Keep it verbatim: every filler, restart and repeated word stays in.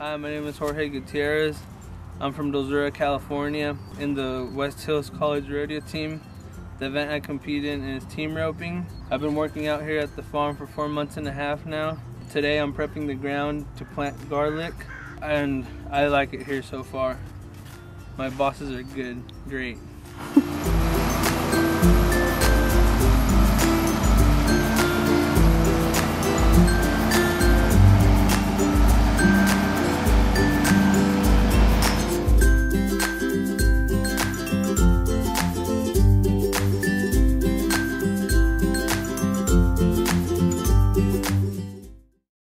Hi, my name is Jorge Gutierrez. I'm from Dulzura, California, in the West Hills College rodeo team. The event I compete in is team roping. I've been working out here at the farm for four months and a half now. Today I'm prepping the ground to plant garlic, and I like it here so far. My bosses are good, great.